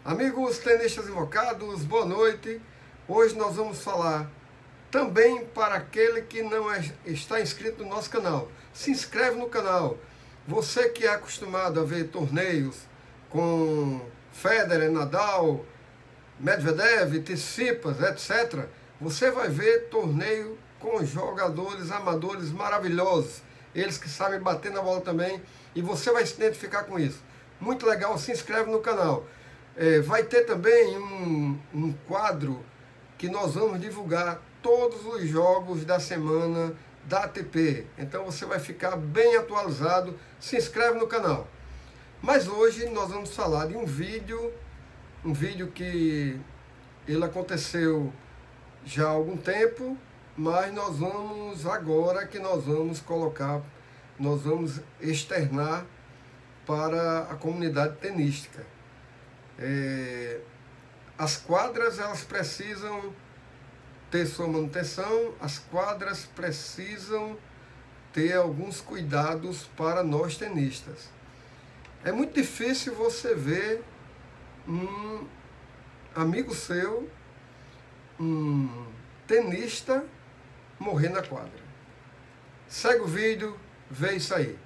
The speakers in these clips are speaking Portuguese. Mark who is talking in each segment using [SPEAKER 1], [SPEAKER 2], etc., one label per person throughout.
[SPEAKER 1] Amigos tenistas invocados, boa noite. Hoje nós vamos falar também para aquele que não está inscrito no nosso canal. Se inscreve no canal. Você que é acostumado a ver torneios com Federer, Nadal, Medvedev, Tsitsipas, etc., você vai ver torneio com jogadores amadores maravilhosos. Eles que sabem bater na bola também. E você vai se identificar com isso. Muito legal, se inscreve no canal. Vai ter também um quadro que nós vamos divulgar todos os jogos da semana da ATP. Então você vai ficar bem atualizado. Se inscreve no canal. Mas hoje nós vamos falar de um vídeo que ele aconteceu já há algum tempo, mas nós vamos externar para a comunidade tenística. As quadras, elas precisam ter sua manutenção, as quadras precisam ter alguns cuidados para nós tenistas. É muito difícil você ver um amigo seu, um tenista, morrer na quadra. Segue o vídeo, vê isso aí.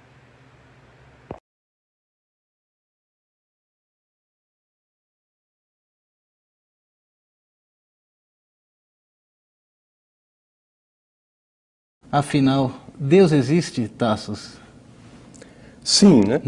[SPEAKER 2] Afinal, Deus existe, Tassos?
[SPEAKER 3] Sim, né?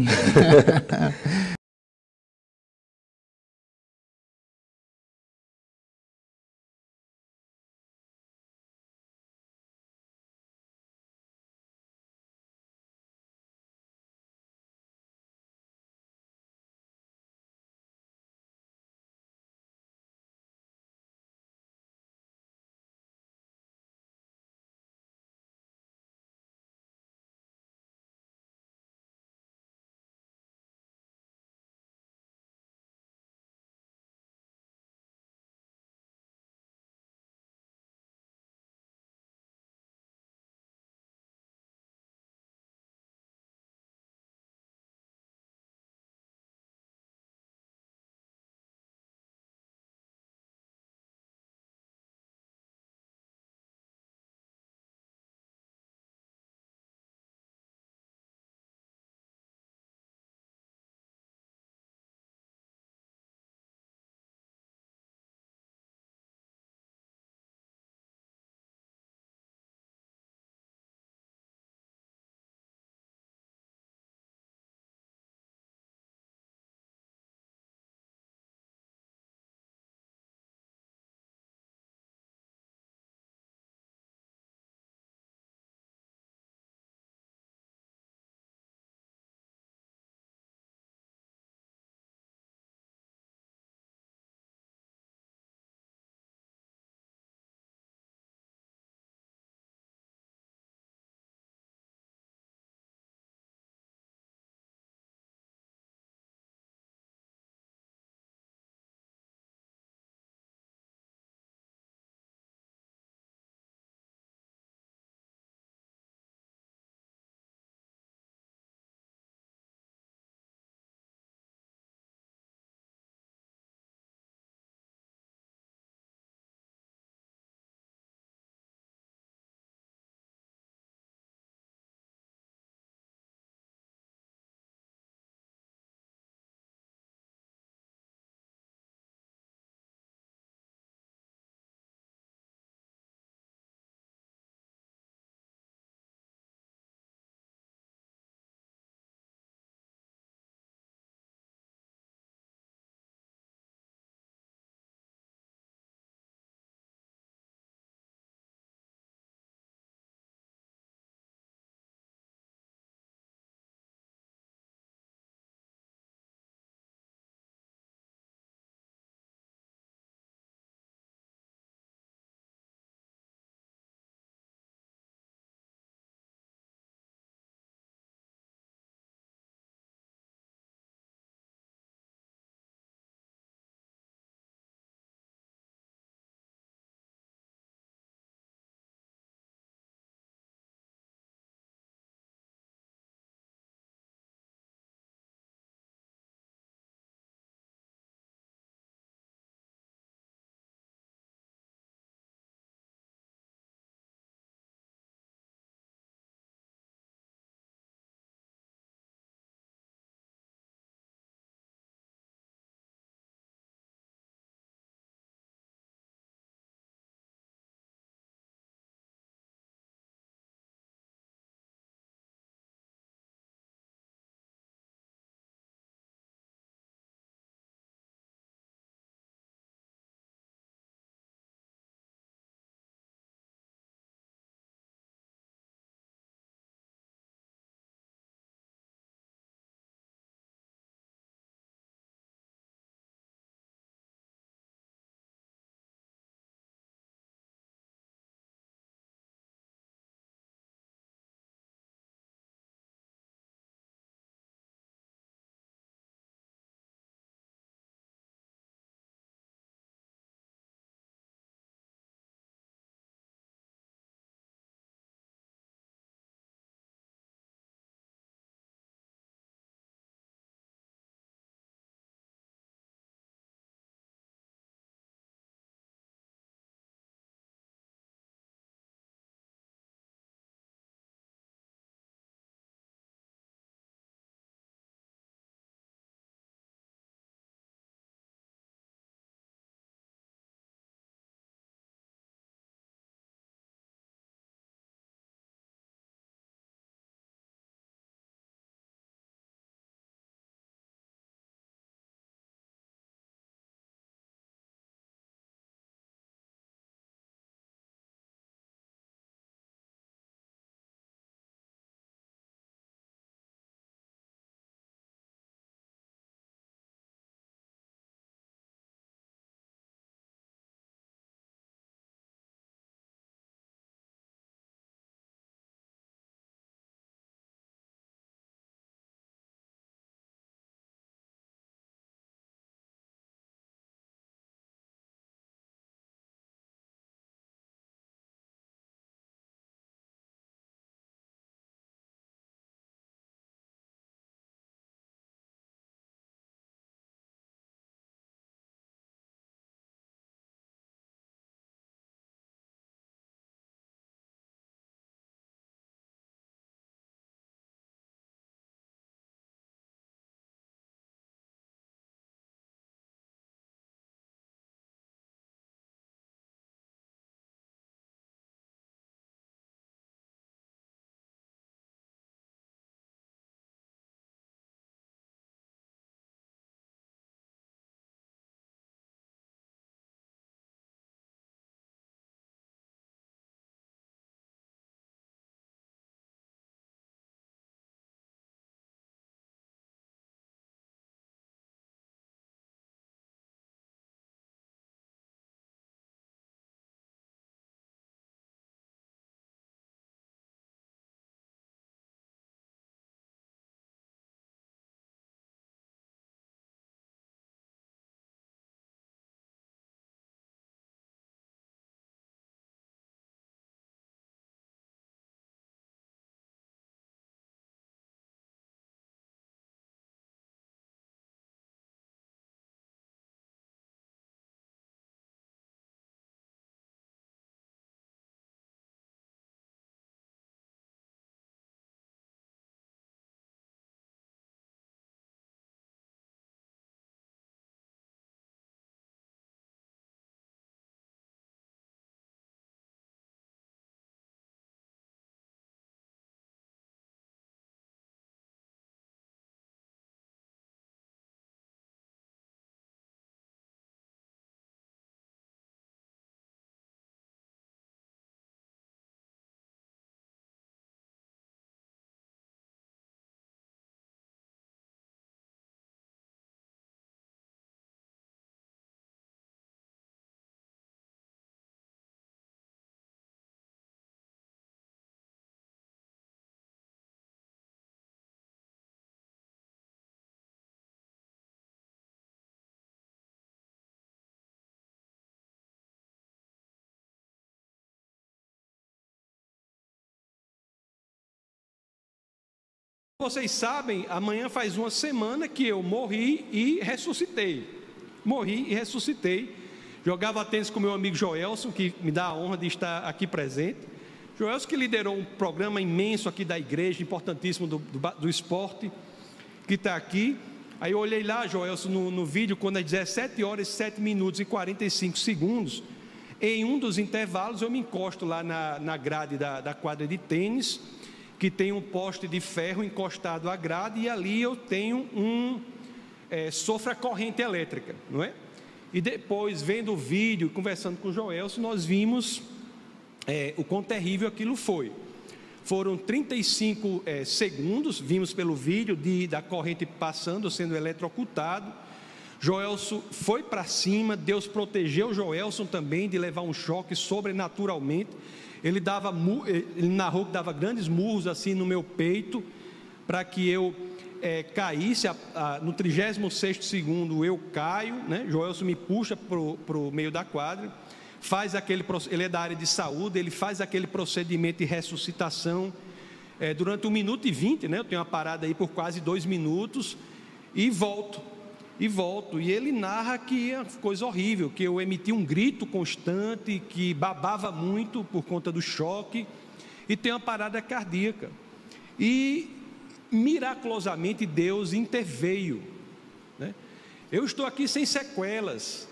[SPEAKER 4] Vocês sabem, amanhã faz uma semana que eu morri e ressuscitei. Morri e ressuscitei. Jogava tênis com meu amigo Joelson, que me dá a honra de estar aqui presente. Joelson que liderou um programa imenso aqui da igreja, importantíssimo do esporte, que está aqui. Aí eu olhei lá, Joelson, no vídeo, quando é 17 horas, 7 minutos e 45 segundos, em um dos intervalos eu me encosto lá na grade da quadra de tênis, que tem um poste de ferro encostado à grade, e ali eu tenho sofro a corrente elétrica, não é? E depois, vendo o vídeo, conversando com o Joelson, nós vimos o quão terrível aquilo foi. Foram 35 segundos, vimos pelo vídeo, da corrente passando, sendo eletrocutado. Joelson foi para cima, Deus protegeu o Joelson também de levar um choque sobrenaturalmente. Ele narrou que dava grandes murros assim no meu peito, para que eu caísse. No 36º segundo eu caio, né? Joelson me puxa para o meio da quadra, ele é da área de saúde, ele faz aquele procedimento de ressuscitação durante 1 minuto e 20, né? Eu tenho uma parada aí por quase 2 minutos, e volto, e ele narra que é coisa horrível, que eu emiti um grito constante, que babava muito por conta do choque, e tem uma parada cardíaca, e miraculosamente Deus interveio, né? Eu estou aqui sem sequelas.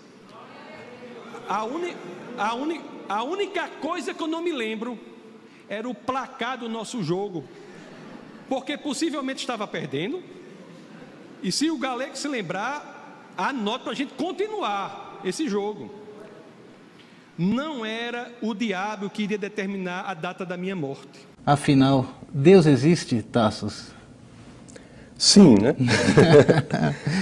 [SPEAKER 4] A única coisa que eu não me lembro era o placar do nosso jogo, porque possivelmente estava perdendo, e se o Galego se lembrar, anota para a gente continuar esse jogo. Não era o diabo que iria determinar a data da minha morte.
[SPEAKER 2] Afinal, Deus existe, Tassos?
[SPEAKER 3] Sim, né?